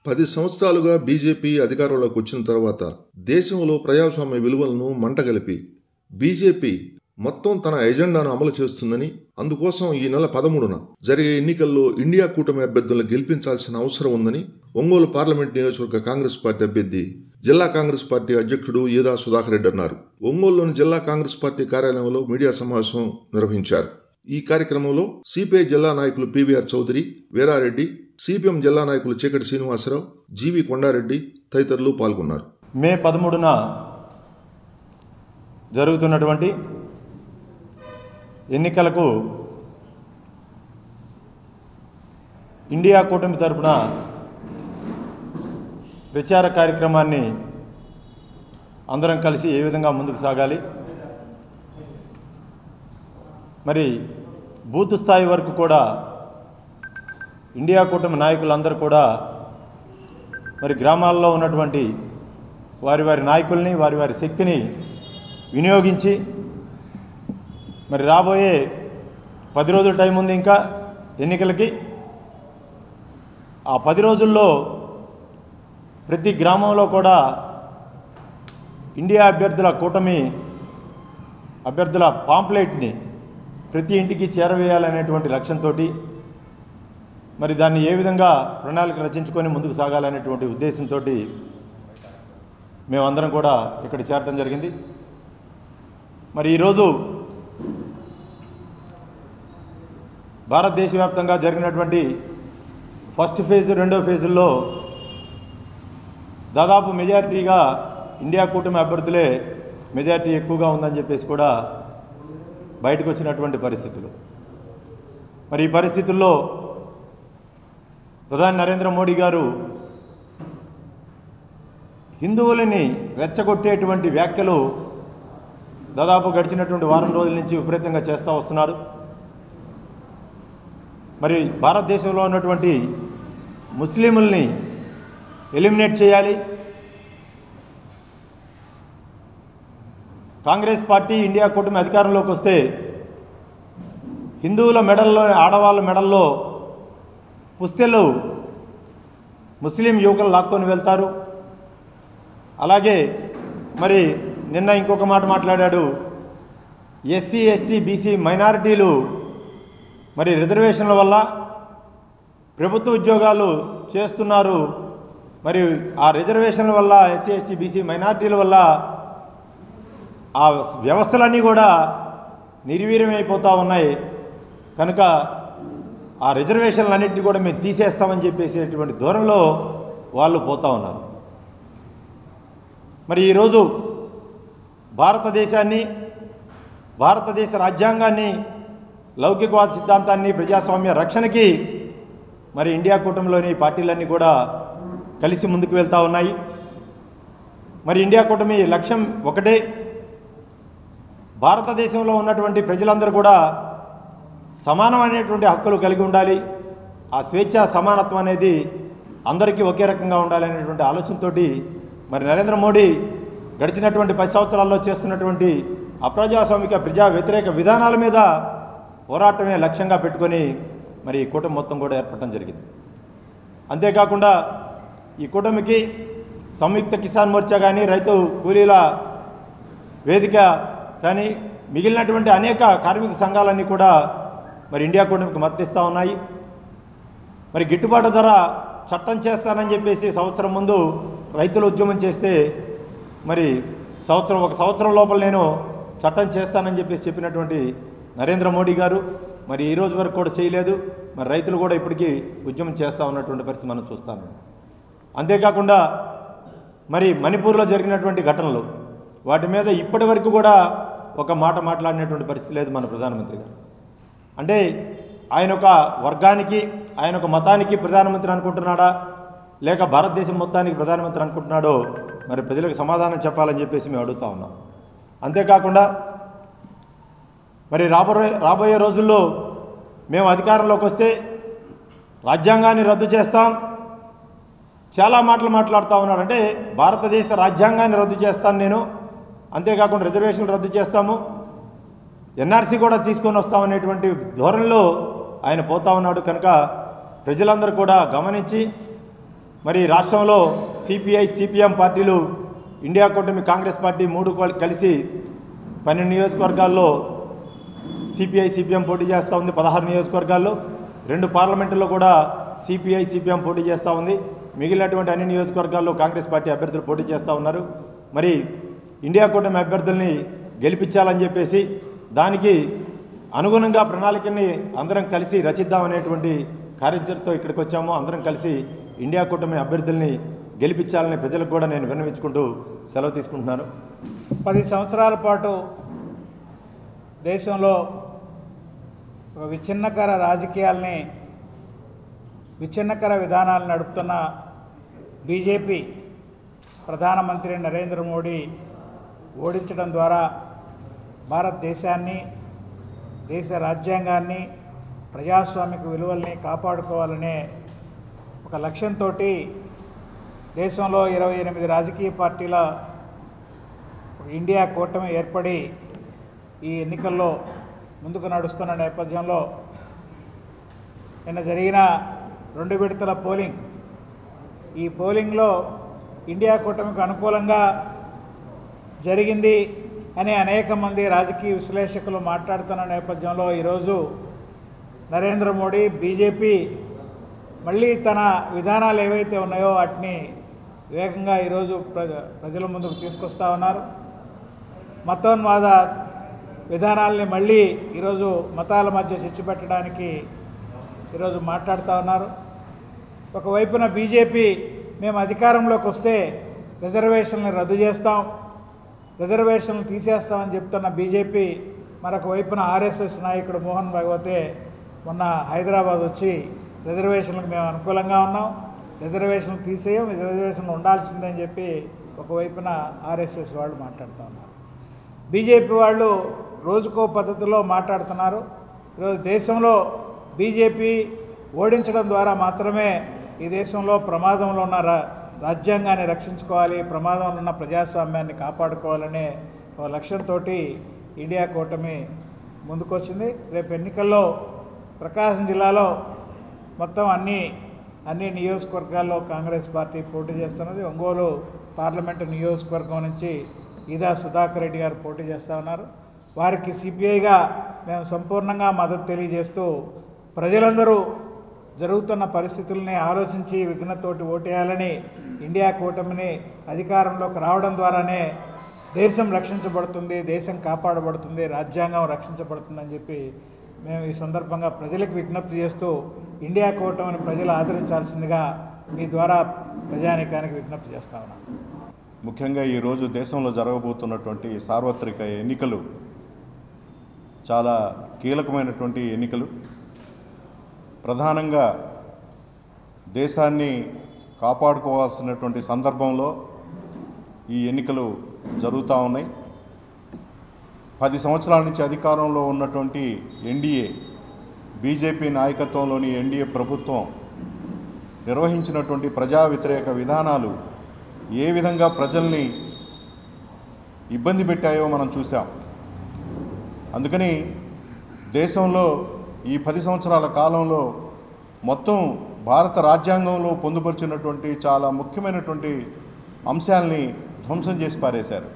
10 సంవత్సరాలుగా బీజేపీ అధికారంలోకి వచ్చిన తర్వాత దేశంలో ప్రజాస్వామ్య విలువలను మంటగలిపి బీజేపీ మొత్తం తన ఎజెండాను అమలు చేస్తుందని, అందుకోసం ఈ నెల 13న జరిగే ఎన్నికల్లో ఇండియా కూటమి అభ్యర్థులను గెలిపించాల్సిన అవసరం ఉందని ఒంగోలు పార్లమెంట్ నియోజకవర్గ కాంగ్రెస్ పార్టీ అభ్యర్థి జిల్లా కాంగ్రెస్ పార్టీ అధ్యక్షుడు ఈదా సుధాకర్ రెడ్డి అన్నారు. ఒంగోలులోని జిల్లా కాంగ్రెస్ పార్టీ కార్యాలయంలో మీడియా సమావేశం నిర్వహించారు. ఈ కార్యక్రమంలో సిపిఐ జిల్లా నాయకులు పివిఆర్ చౌదరి, వీరారెడ్డి, సిపిఎం జిల్లా నాయకులు చీకటి శ్రీనివాసరావు, జీవి కొండారెడ్డి తదితరులు పాల్గొన్నారు. మే 13న జరుగుతున్నటువంటి ఎన్నికలకు ఇండియా కూటమి తరపున ప్రచార కార్యక్రమాన్ని అందరం కలిసి ఏ విధంగా ముందుకు సాగాలి, మరి బూత్ స్థాయి వరకు కూడా ఇండియా కూటమి నాయకులందరూ కూడా మరి గ్రామాల్లో ఉన్నటువంటి వారి వారి నాయకుల్ని, వారి వారి శక్తిని వినియోగించి మరి రాబోయే 10 రోజుల టైం ఉంది ఇంకా ఎన్నికలకి. ఆ 10 రోజుల్లో ప్రతి గ్రామంలో కూడా ఇండియా అభ్యర్థుల కూటమి అభ్యర్థుల పాంప్లెట్ని ప్రతి ఇంటికి చేరవేయాలనేటువంటి లక్ష్యంతో మరి దాన్ని ఏ విధంగా ప్రణాళిక రచించుకొని ముందుకు సాగాలనేటువంటి ఉద్దేశంతో మేమందరం కూడా ఇక్కడ చేరటం జరిగింది. మరి ఈరోజు భారతదేశ వ్యాప్తంగా జరిగినటువంటి ఫస్ట్ ఫేజ్, రెండో ఫేజుల్లో దాదాపు మెజారిటీగా ఇండియా కూటమి అభ్యర్థులే మెజారిటీ ఎక్కువగా ఉందని చెప్పేసి కూడా బయటకు వచ్చినటువంటి పరిస్థితులు. మరి ఈ పరిస్థితుల్లో ప్రధాని నరేంద్ర మోడీ గారు హిందువులని రెచ్చగొట్టేటువంటి వ్యాఖ్యలు దాదాపు గడిచినటువంటి వారం రోజుల నుంచి విపరీతంగా చేస్తూ వస్తున్నాడు. మరి భారతదేశంలో ఉన్నటువంటి ముస్లింలని ఎలిమినేట్ చేయాలి, కాంగ్రెస్ పార్టీ ఇండియా కూటమి అధికారంలోకి వస్తే హిందువుల మెడల్లో, ఆడవాళ్ళ మెడల్లో పుస్తెలు ముస్లిం యువకులు లాక్కొని వెళ్తారు. అలాగే మరి నిన్న ఇంకొక మాట మాట్లాడాడు, ఎస్సీ, ఎస్టీ, బీసీ మైనారిటీలు మరి రిజర్వేషన్ల వల్ల ప్రభుత్వ ఉద్యోగాలు చేస్తున్నారు, మరి ఆ రిజర్వేషన్ల వల్ల ఎస్సీ, ఎస్టీ, బీసీ మైనారిటీల వల్ల ఆ వ్యవస్థలన్నీ కూడా నిర్వీర్యమైపోతూ ఉన్నాయి, కనుక ఆ రిజర్వేషన్లన్నింటినీ కూడా మేము తీసేస్తామని చెప్పేసేటువంటి దూరంలో వాళ్ళు పోతూ ఉన్నారు. మరి ఈరోజు భారతదేశాన్ని, భారతదేశ రాజ్యాంగాన్ని, లౌకికవాద సిద్ధాంతాన్ని, ప్రజాస్వామ్య రక్షణకి మరి ఇండియా కూటమిలోని పార్టీలన్నీ కూడా కలిసి ముందుకు వెళ్తూ ఉన్నాయి. మరి ఇండియా కూటమి లక్ష్యం ఒకటే, భారతదేశంలో ఉన్నటువంటి ప్రజలందరూ కూడా సమానమైనటువంటి హక్కులు కలిగి ఉండాలి, ఆ స్వేచ్ఛ సమానత్వం అనేది అందరికీ ఒకే రకంగా ఉండాలి అనేటువంటి ఆలోచనతో మరి నరేంద్ర మోడీ గడిచినటువంటి 10 సంవత్సరాల్లో చేస్తున్నటువంటి అప్రజాస్వామిక, ప్రజా వ్యతిరేక విధానాల మీద పోరాటమే లక్ష్యంగా పెట్టుకొని మరి ఈ కూటమి మొత్తం కూడా ఏర్పడటం జరిగింది. అంతేకాకుండా ఈ కూటమికి సంయుక్త కిసాన్ మోర్చా కానీ, రైతు కూలీల వేదిక కానీ, మిగిలినటువంటి అనేక కార్మిక సంఘాలన్నీ కూడా మరి ఇండియా కూటమికి మద్దతిస్తూ ఉన్నాయి. మరి గిట్టుబాటు ధర చట్టం చేస్తానని చెప్పేసి సంవత్సరం ముందు రైతులు ఉద్యమం చేస్తే మరి ఒక సంవత్సరం లోపల నేను చట్టం చేస్తానని చెప్పేసి చెప్పినటువంటి నరేంద్ర మోడీ గారు మరి ఈ రోజు వరకు కూడా చేయలేదు. మరి రైతులు కూడా ఇప్పటికీ ఉద్యమం చేస్తూ ఉన్నటువంటి పరిస్థితి మనం చూస్తాము. అంతేకాకుండా మరి మణిపూర్లో జరిగినటువంటి ఘటనలు, వాటి మీద ఇప్పటి వరకు కూడా ఒక మాట మాట్లాడినటువంటి పరిస్థితి లేదు మన ప్రధానమంత్రి గారు. అంటే ఆయన ఒక వర్గానికి, ఆయన ఒక మతానికి ప్రధానమంత్రి అనుకుంటున్నాడా, లేక భారతదేశం మొత్తానికి ప్రధానమంత్రి అనుకుంటున్నాడో మరి ప్రజలకు సమాధానం చెప్పాలని చెప్పేసి మేము అడుగుతూ ఉన్నాం. అంతేకాకుండా మరి రాబోయే రోజుల్లో మేము అధికారంలోకి వస్తే రాజ్యాంగాన్ని రద్దు చేస్తాం, చాలా మాటలు మాట్లాడుతూ ఉన్నాడు. అంటే భారతదేశ రాజ్యాంగాన్ని రద్దు చేస్తాను నేను, అంతేకాకుండా రిజర్వేషన్లు రద్దు చేస్తాము, ఎన్ఆర్సీ కూడా తీసుకొని వస్తామనేటువంటి ధోరణిలో ఆయన పోతా ఉన్నాడు. కనుక ప్రజలందరూ కూడా గమనించి మరి రాష్ట్రంలో సిపిఐ సిపిఎం పార్టీలు ఇండియా కూటమి కాంగ్రెస్ పార్టీ మూడు కలిసి 12 నియోజకవర్గాల్లో సిపిఐ సిపిఎం పోటీ చేస్తూ ఉంది. 16 నియోజకవర్గాల్లో 2 పార్లమెంటుల్లో కూడా సిపిఐ సిపిఎం పోటీ చేస్తూ ఉంది. మిగిలినటువంటి అన్ని నియోజకవర్గాల్లో కాంగ్రెస్ పార్టీ అభ్యర్థులు పోటీ చేస్తూ ఉన్నారు. మరి ఇండియా కూటమి అభ్యర్థుల్ని గెలిపించాలని చెప్పేసి దానికి అనుగుణంగా ప్రణాళికల్ని అందరం కలిసి రచిద్దామనేటువంటి కార్యాచరణతో ఇక్కడికి వచ్చాము. అందరం కలిసి ఇండియా కూటమి అభ్యర్థుల్ని గెలిపించాలని ప్రజలకు కూడా నేను విన్నవించుకుంటూ సెలవు తీసుకుంటున్నాను. 10 సంవత్సరాల పాటు దేశంలో ఒక విచ్ఛిన్నకర రాజకీయాల్ని విచ్ఛిన్నకర విధానాలు నడుపుతున్న బీజేపీ ప్రధానమంత్రి నరేంద్ర మోడీ ఓడించడం ద్వారా భారతదేశాన్ని, దేశ రాజ్యాంగాన్ని, ప్రజాస్వామిక విలువల్ని కాపాడుకోవాలనే ఒక లక్ష్యంతో దేశంలో 28 రాజకీయ పార్టీల ఇండియా కూటమి ఏర్పడి ఈ ఎన్నికల్లో ముందుకు నడుస్తున్న నేపథ్యంలో నిన్న జరిగిన 2 విడతల పోలింగ్, ఈ పోలింగ్లో ఇండియా కూటమికి అనుకూలంగా జరిగింది అని అనేక మంది రాజకీయ విశ్లేషకులు మాట్లాడుతున్న నేపథ్యంలో ఈరోజు నరేంద్ర మోడీ బీజేపీ మళ్ళీ తన విధానాలు ఏవైతే ఉన్నాయో వాటిని వేగంగా ఈరోజు ప్రజల ముందుకు తీసుకొస్తూ ఉన్నారు. మతోన్మాద విధానాల్ని మళ్ళీ ఈరోజు మతాల మధ్య చిచ్చు పెట్టడానికి ఈరోజు మాట్లాడుతూ ఉన్నారు. ఒకవైపున బీజేపీ మేము అధికారంలోకి వస్తే రిజర్వేషన్లు రద్దు చేస్తాం, రిజర్వేషన్లు తీసేస్తామని చెప్తున్న బీజేపీ మరొక వైపున ఆర్ఎస్ఎస్ నాయకుడు మోహన్ భగవతే మొన్న హైదరాబాద్ వచ్చి రిజర్వేషన్లకు మేము అనుకూలంగా ఉన్నాం, రిజర్వేషన్లు తీసేయం, రిజర్వేషన్లు ఉండాల్సిందని చెప్పి ఒకవైపున ఆర్ఎస్ఎస్ వాళ్ళు మాట్లాడుతూ ఉన్నారు. బీజేపీ వాళ్ళు రోజుకో పద్ధతిలో మాట్లాడుతున్నారు. ఈరోజు దేశంలో బీజేపీ ఓడించడం ద్వారా మాత్రమే ఈ దేశంలో ప్రమాదంలో ఉన్న రాజ్యాంగాన్ని రక్షించుకోవాలి, ప్రమాదంలో ఉన్న ప్రజాస్వామ్యాన్ని కాపాడుకోవాలనే ఒక లక్ష్యంతో ఇండియా కూటమి ముందుకొచ్చింది. రేపు ఎన్నికల్లో ప్రకాశం జిల్లాలో మొత్తం అన్ని నియోజకవర్గాల్లో కాంగ్రెస్ పార్టీ పోటీ చేస్తున్నది. ఒంగోలు పార్లమెంటు నియోజకవర్గం నుంచి ఈదా సుధాకర్ రెడ్డి గారు పోటీ చేస్తూ ఉన్నారు. వారికి సిపిఐగా మేము సంపూర్ణంగా మద్దతు తెలియజేస్తూ ప్రజలందరూ జరుగుతున్న పరిస్థితుల్ని ఆలోచించి విఘ్నతోటి ఓటేయాలని, ఇండియా కూటమిని అధికారంలోకి రావడం ద్వారానే దేశం రక్షించబడుతుంది, దేశం కాపాడబడుతుంది, రాజ్యాంగం రక్షించబడుతుందని చెప్పి మేము ఈ సందర్భంగా ప్రజలకు విజ్ఞప్తి చేస్తూ ఇండియా కూటమిని ప్రజలు ఆదరించాల్సిందిగా మీ ద్వారా ప్రజానీకానికి విజ్ఞప్తి చేస్తా ఉన్నాం. ముఖ్యంగా ఈరోజు దేశంలో జరగబోతున్నటువంటి సార్వత్రిక ఎన్నికలు చాలా కీలకమైనటువంటి ఎన్నికలు. ప్రధానంగా దేశాన్ని కాపాడుకోవాల్సినటువంటి సందర్భంలో ఈ ఎన్నికలు జరుగుతూ ఉన్నాయి. 10 సంవత్సరాల నుంచి అధికారంలో ఉన్నటువంటి ఎన్డీఏ, బీజేపీ నాయకత్వంలోని ఎన్డీఏ ప్రభుత్వం నిర్వహించినటువంటి ప్రజా వ్యతిరేక విధానాలు ఏ విధంగా ప్రజల్ని ఇబ్బంది పెట్టాయో మనం చూసాం. అందుకని దేశంలో ఈ 10 సంవత్సరాల కాలంలో మొత్తం భారత రాజ్యాంగంలో పొందుపరిచినటువంటి చాలా ముఖ్యమైనటువంటి అంశాలని ధ్వంసం చేసి పారేశారు.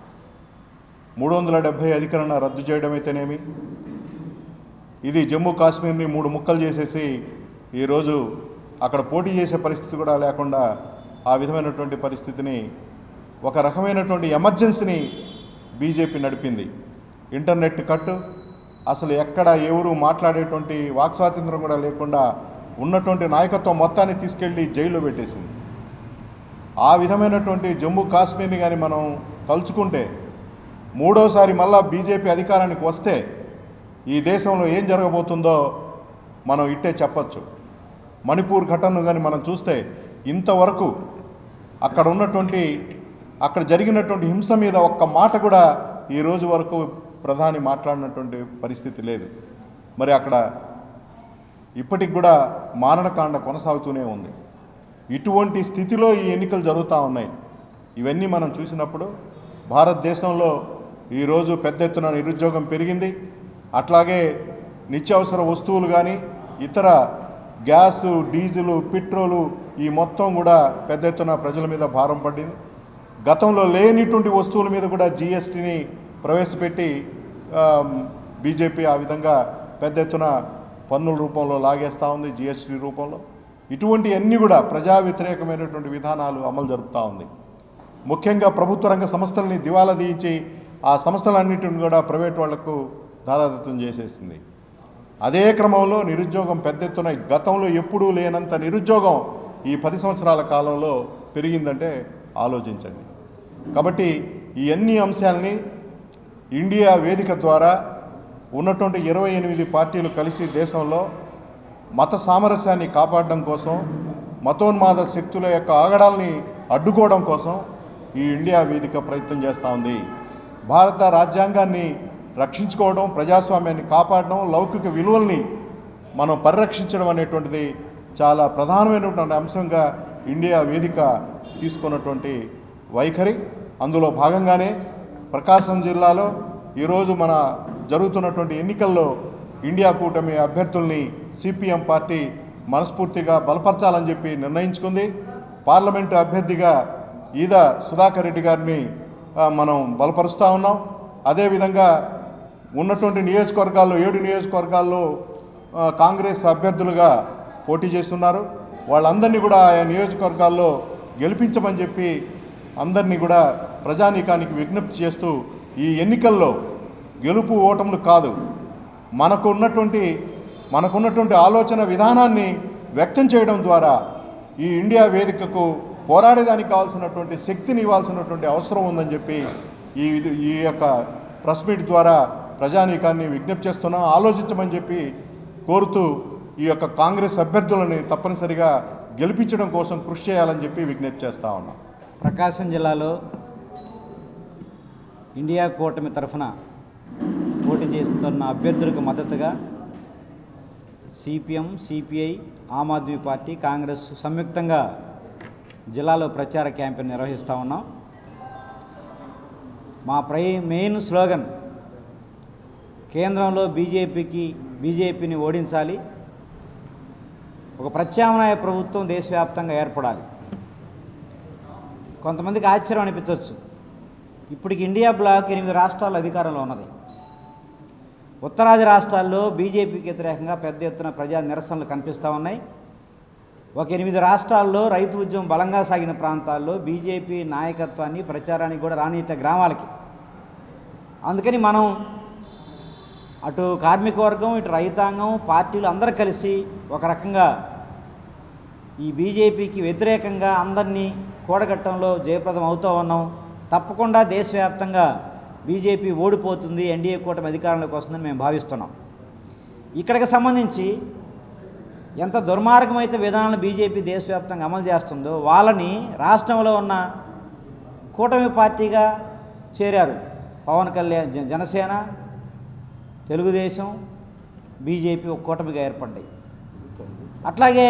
370 అధికరణ రద్దు చేయడం అయితేనేమి, ఇది జమ్మూ కాశ్మీర్ని 3 ముక్కలు చేసేసి ఈరోజు అక్కడ పోటీ చేసే పరిస్థితి కూడా లేకుండా ఆ విధమైనటువంటి పరిస్థితిని, ఒక రకమైనటువంటి ఎమర్జెన్సీని బీజేపీ నడిపింది. ఇంటర్నెట్ కట్టు, అసలు ఎక్కడ ఎవరు మాట్లాడేటువంటి వాక్ స్వాతంత్రం కూడా లేకుండా ఉన్నటువంటి నాయకత్వం మొత్తాన్ని తీసుకెళ్ళి జైల్లో పెట్టేసింది. ఆ విధమైనటువంటి జమ్మూ కాశ్మీర్ని కానీ మనం తలుచుకుంటే మూడోసారి మళ్ళా బీజేపీ అధికారానికి వస్తే ఈ దేశంలో ఏం జరగబోతుందో మనం ఇట్టే చెప్పచ్చు. మణిపూర్ ఘటనను కానీ మనం చూస్తే ఇంతవరకు అక్కడ జరిగినటువంటి హింస మీద ఒక్క మాట కూడా ఈ రోజు వరకు ప్రధాని మాట్లాడినటువంటి పరిస్థితి లేదు. మరి అక్కడ ఇప్పటికి కూడా మారణకాండ కొనసాగుతూనే ఉంది. ఇటువంటి స్థితిలో ఈ ఎన్నికలు జరుగుతూ ఉన్నాయి. ఇవన్నీ మనం చూసినప్పుడు భారతదేశంలో ఈరోజు పెద్ద ఎత్తున నిరుద్యోగం పెరిగింది. అట్లాగే నిత్యావసర వస్తువులు కానీ ఇతర గ్యాసు, డీజిలు, పెట్రోలు ఈ మొత్తం కూడా పెద్ద ఎత్తున ప్రజల మీద భారం పడింది. గతంలో లేనిటువంటి వస్తువుల మీద కూడా జిఎస్టీని ప్రవేశపెట్టి బీజేపీ ఆ విధంగా పెద్ద ఎత్తున పన్నుల రూపంలో లాగేస్తూ ఉంది, జిఎస్టీ రూపంలో. ఇటువంటి అన్నీ కూడా ప్రజా వ్యతిరేకమైనటువంటి విధానాలు అమలు జరుపుతూ ఉంది. ముఖ్యంగా ప్రభుత్వ రంగ సంస్థలని దివాలా తీయించి ఆ సంస్థలన్నింటిని కూడా ప్రైవేట్ వాళ్లకు ధారాదత్తం చేసేసింది. అదే క్రమంలో నిరుద్యోగం పెద్ద ఎత్తున గతంలో ఎప్పుడూ లేనంత నిరుద్యోగం ఈ 10 సంవత్సరాల కాలంలో పెరిగిందంటే ఆలోచించండి. కాబట్టి ఈ అన్ని అంశాలని ఇండియా వేదిక ద్వారా ఉన్నటువంటి 28 పార్టీలు కలిసి దేశంలో మత సామరస్యాన్ని కాపాడడం కోసం, మతోన్మాద శక్తుల యొక్క ఆగడాల్ని అడ్డుకోవడం కోసం ఈ ఇండియా వేదిక ప్రయత్నం చేస్తూ ఉంది. భారత రాజ్యాంగాన్ని రక్షించుకోవడం, ప్రజాస్వామ్యాన్ని కాపాడడం, లౌకిక విలువల్ని మనం పరిరక్షించడం అనేటువంటిది చాలా ప్రధానమైనటువంటి అంశంగా ఇండియా వేదిక తీసుకున్నటువంటి వైఖరి. అందులో భాగంగానే ప్రకాశం జిల్లాలో ఈరోజు మన జరుగుతున్నటువంటి ఎన్నికల్లో ఇండియా కూటమి అభ్యర్థుల్ని సిపిఎం పార్టీ మనస్ఫూర్తిగా బలపరచాలని చెప్పి నిర్ణయించుకుంది. పార్లమెంటు అభ్యర్థిగా ఈద సుధాకర్ రెడ్డి గారిని మనం బలపరుస్తూ ఉన్నాం. అదేవిధంగా ఉన్నటువంటి నియోజకవర్గాల్లో 7 నియోజకవర్గాల్లో కాంగ్రెస్ అభ్యర్థులుగా పోటీ చేస్తున్నారు. వాళ్ళందరినీ కూడా ఆయా నియోజకవర్గాల్లో గెలిపించమని చెప్పి అందరినీ కూడా ప్రజానీకానికి విజ్ఞప్తి చేస్తూ ఈ ఎన్నికల్లో గెలుపు ఓటములు కాదు, మనకున్నటువంటి ఆలోచన విధానాన్ని వ్యక్తం చేయడం ద్వారా ఈ ఇండియా వేదికకు పోరాడేదానికి కావాల్సినటువంటి శక్తిని ఇవ్వాల్సినటువంటి అవసరం ఉందని చెప్పి ఈ యొక్క ప్రెస్ మీట్ ద్వారా ప్రజానీకాన్ని విజ్ఞప్తి చేస్తున్నాం. ఆలోచించమని చెప్పి కోరుతూ ఈ యొక్క కాంగ్రెస్ అభ్యర్థులని తప్పనిసరిగా గెలిపించడం కోసం కృషి చేయాలని చెప్పి విజ్ఞప్తి చేస్తూ ఉన్నాం. ప్రకాశం జిల్లాలో ఇండియా కూటమి తరఫున పోటీ చేస్తున్న అభ్యర్థులకు మద్దతుగా CPM, CPI, Aam Aadmi party, Congress సంయుక్తంగా జిల్లాలో ప్రచార క్యాంపెయిన్ నిర్వహిస్తూ ఉన్నాం. మా మెయిన్ స్లోగన్ కేంద్రంలో బీజేపీని ఓడించాలి, ఒక ప్రత్యామ్నాయ ప్రభుత్వం దేశవ్యాప్తంగా ఏర్పడాలి. కొంతమందికి ఆశ్చర్యం అనిపించవచ్చు, ఇప్పటికి ఇండియా బ్లాక్ 8 రాష్ట్రాల్లో అధికారంలో ఉన్నది. ఉత్తరాది రాష్ట్రాల్లో బీజేపీకి వ్యతిరేకంగా పెద్ద ఎత్తున ప్రజా నిరసనలు కనిపిస్తూ ఉన్నాయి. ఒక 8 రాష్ట్రాల్లో రైతు ఉద్యమం బలంగా సాగిన ప్రాంతాల్లో బీజేపీ నాయకత్వాన్ని ప్రచారానికి కూడా రానిట గ్రామాలకి. అందుకని మనం అటు కార్మిక వర్గం, ఇటు రైతాంగం, పార్టీలు అందరూ కలిసి ఒక రకంగా ఈ బీజేపీకి వ్యతిరేకంగా అందరినీ కూడగట్టడంలో జయప్రదం అవుతూ ఉన్నాం. తప్పకుండా దేశవ్యాప్తంగా బీజేపీ ఓడిపోతుంది, ఎన్డీఏ కూటమి అధికారంలోకి వస్తుందని మేము భావిస్తున్నాం. ఇక్కడికి సంబంధించి ఎంత దుర్మార్గమైతే విధానాలను బీజేపీ దేశవ్యాప్తంగా అమలు చేస్తుందో వాళ్ళని రాష్ట్రంలో ఉన్న కూటమి పార్టీగా చేరారు. పవన్ కళ్యాణ్ జనసేన, తెలుగుదేశం, బీజేపీ ఒక కూటమిగా ఏర్పడ్డాయి. అట్లాగే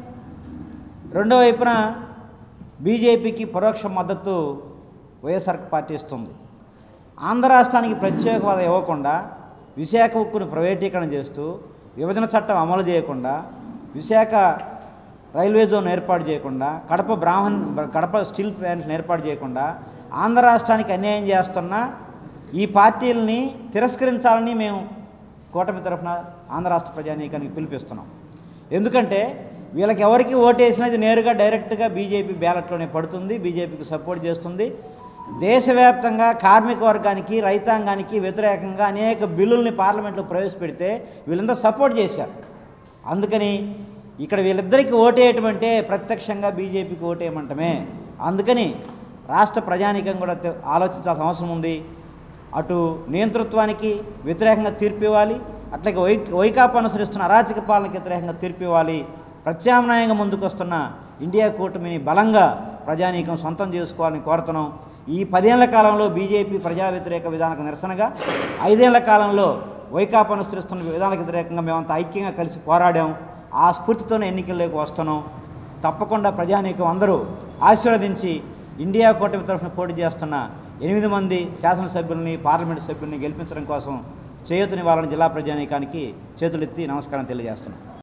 రెండో వైపున బీజేపీకి పరోక్ష మద్దతు వైఎస్ఆర్ పార్టీ ఇస్తుంది. ఆంధ్ర రాష్ట్రానికి ప్రత్యేక హోదా ఇవ్వకుండా, విశాఖ ఉక్కును ప్రైవేటీకరణ చేస్తూ, విభజన చట్టం అమలు చేయకుండా, విశాఖ రైల్వే జోన్ ఏర్పాటు చేయకుండా, కడప స్టీల్ ప్లాంట్లను ఏర్పాటు చేయకుండా ఆంధ్ర రాష్ట్రానికి అన్యాయం చేస్తున్న ఈ పార్టీలని తిరస్కరించాలని మేము కూటమి తరఫున ఆంధ్ర రాష్ట్ర ప్రజానీకానికి పిలిపిస్తున్నాం. ఎందుకంటే వీళ్ళకి ఎవరికి ఓటేసినది నేరుగా డైరెక్ట్గా బీజేపీ బ్యాలెట్లోనే పడుతుంది, బీజేపీకి సపోర్ట్ చేస్తుంది. దేశవ్యాప్తంగా కార్మిక వర్గానికి, రైతాంగానికి వ్యతిరేకంగా అనేక బిల్లుల్ని పార్లమెంట్లో ప్రవేశపెడితే వీళ్ళందరూ సపోర్ట్ చేశారు. అందుకని ఇక్కడ వీళ్ళిద్దరికీ ఓటేయటం అంటే ప్రత్యక్షంగా బీజేపీకి ఓటేయమంటమే. అందుకని రాష్ట్ర ప్రజానీకం కూడా ఆలోచించాల్సిన అవసరం ఉంది. అటు నియంతృత్వానికి వ్యతిరేకంగా తీర్పు ఇవ్వాలి, అట్లాగే వైకాపా అనుసరిస్తున్న అరాచక పాలనకి వ్యతిరేకంగా తీర్పు ఇవ్వాలి. ప్రత్యామ్నాయంగా ముందుకొస్తున్న ఇండియా కూటమిని బలంగా ప్రజానీకం సొంతం చేసుకోవాలని కోరుతున్నాం. ఈ 10 ఏళ్ల కాలంలో బీజేపీ ప్రజా వ్యతిరేక విధానానికి నిరసనగా, 5 ఏళ్ల కాలంలో వైకాపా అనుసరిస్తున్న విధానానికి వ్యతిరేకంగా మేమంతా ఐక్యంగా కలిసి పోరాడాం. ఆ స్ఫూర్తితోనే ఎన్నికల్లోకి వస్తున్నాం. తప్పకుండా ప్రజానీకం అందరూ ఆశీర్వదించి ఇండియా కూటమి తరఫున పోటీ చేస్తున్న 8 మంది శాసనసభ్యుల్ని, పార్లమెంటు సభ్యుల్ని గెలిపించడం కోసం చేయూతనివ్వాలని జిల్లా ప్రజానీకానికి చేతులెత్తి నమస్కారం తెలియజేస్తున్నాం.